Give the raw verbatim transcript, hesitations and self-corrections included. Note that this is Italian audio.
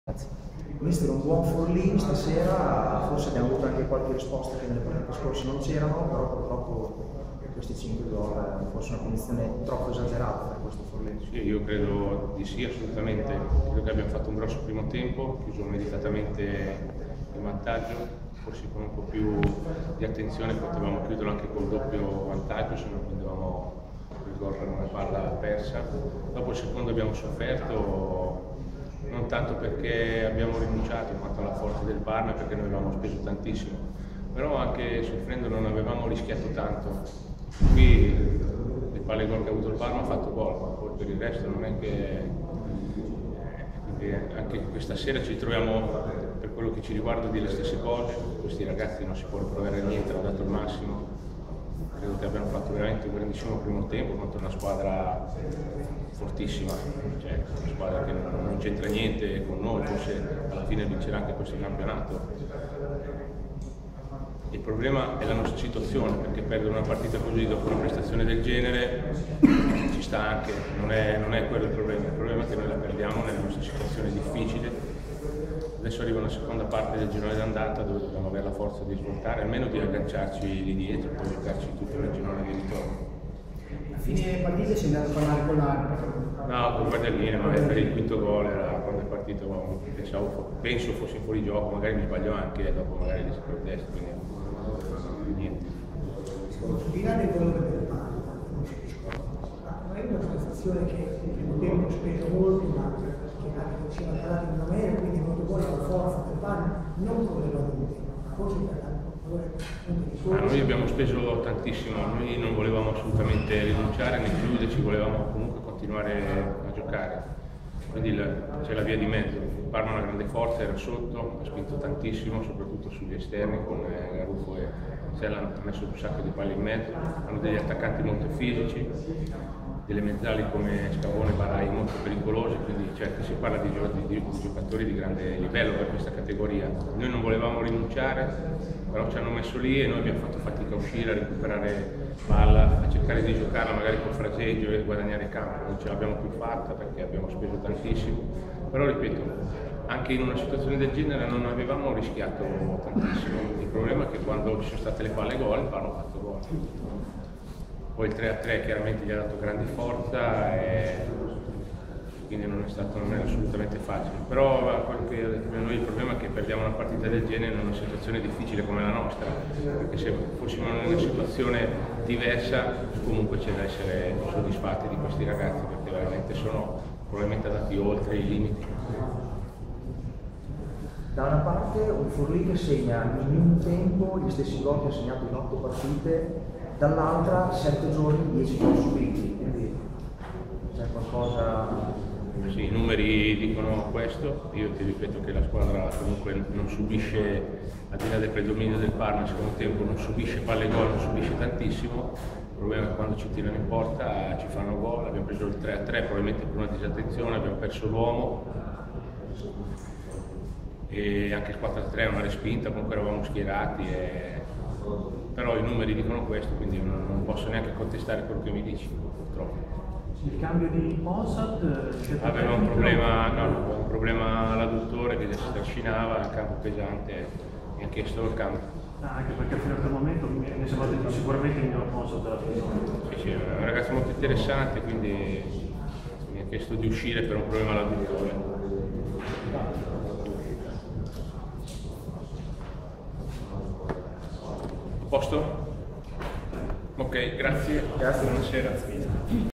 Mister, un buon Forlì stasera, forse abbiamo avuto anche qualche risposta che nelle partite scorse non c'erano, però purtroppo questi cinque gol forse una punizione troppo esagerata per questo Forlì. Sì, io credo di sì, assolutamente. Credo che abbiamo fatto un grosso primo tempo, chiuso meritatamente in vantaggio, forse con un po' più di attenzione potevamo chiuderlo anche col doppio vantaggio, se non prendevamo il gol per una palla persa. Dopo il secondo abbiamo sofferto, non tanto perché abbiamo rinunciato quanto alla forza del Parma, perché noi avevamo speso tantissimo, però anche soffrendo non avevamo rischiato tanto. Qui le palle gol che ha avuto il Parma ha fatto gol, ma poi per il resto non è che... Eh, anche questa sera ci troviamo, per quello che ci riguarda, dire le stesse cose. Questi ragazzi non si può riproverare niente, hanno dato il massimo. Credo che abbiano fatto veramente un grandissimo primo tempo contro una squadra fortissima, cioè una squadra che non, non c'entra niente con noi, forse alla fine vincerà anche questo campionato. Il problema è la nostra situazione, perché perdere una partita così dopo una prestazione del genere ci sta anche, non è, non è quello il problema, il problema è che noi la perdiamo nella nostra situazione difficile. Adesso arriva una seconda parte del girone d'andata dove dobbiamo avere la forza di svoltare, almeno di agganciarci lì dietro e poi giocarci tutto nel girone di ritorno. A fine partita si è andato a parlare con l'arbitro? No, con Guadagnino, ma per il quinto gol era quando è partito, pensavo, penso fosse fuori gioco, magari mi sbaglio anche, dopo magari li si protesta, quindi niente. Al di là del gol del Parma, non è una sensazione che il tempo speso molto, ma che anche ci va dato in America, quindi è molto buona la forza del Parma, non con le loro forse per la Ma noi abbiamo speso tantissimo, noi non volevamo assolutamente rinunciare né chiuderci, volevamo comunque continuare a giocare. Quindi c'è la via di mezzo. Il Parma ha una grande forza, era sotto, ha spinto tantissimo, soprattutto sugli esterni con Garufo e Sella, hanno messo un sacco di palle in mezzo, hanno degli attaccanti molto fisici, delle mezzali come Scavone e Barai molto pericolose, quindi cioè, si parla di, di, di giocatori di grande livello per questa categoria. Noi non volevamo rinunciare, però ci hanno messo lì e noi abbiamo fatto fatica a uscire, a recuperare palla, a cercare di giocarla magari col fraseggio e guadagnare campo. Non ce l'abbiamo più fatta perché abbiamo speso tantissimo, però ripeto, anche in una situazione del genere non avevamo rischiato tantissimo. Il problema è che quando ci sono state le palle gol, il Parma ha fatto gol. Poi il tre a tre chiaramente gli ha dato grande forza e quindi non è stato non è assolutamente facile. Però quello che per noi il problema è che perdiamo una partita del genere in una situazione difficile come la nostra, perché se fossimo in una situazione diversa comunque c'è da essere soddisfatti di questi ragazzi, perché veramente sono probabilmente andati oltre i limiti. Da una parte un Forlì che segna in un tempo gli stessi gol che ha segnato in otto partite, dall'altra sette giorni, dieci gol subiti, quindi c'è qualcosa... Sì, i numeri dicono questo, io ti ripeto che la squadra comunque non subisce, al di là del predominio del Parma, nel secondo tempo non subisce palle gol, non subisce tantissimo. Il problema è che quando ci tirano in porta ci fanno gol, abbiamo preso il tre a tre probabilmente per una disattenzione, abbiamo perso l'uomo e anche il quattro a tre è una respinta, comunque eravamo schierati, e... però i numeri dicono questo, quindi non, non posso neanche contestare quello che mi dici, purtroppo. Il cambio di Monsat aveva un problema, no, aveva un problema all'adduttore che si trascinava, il campo pesante, mi ha chiesto il cambio. Ah, anche perché fino a quel momento mi è sembrato sicuramente il miglior Monsat della stagione. Sì, sì, è un ragazzo molto interessante, quindi mi ha chiesto di uscire per un problema all'adduttore. A posto? Ok, grazie. Grazie. Buonasera.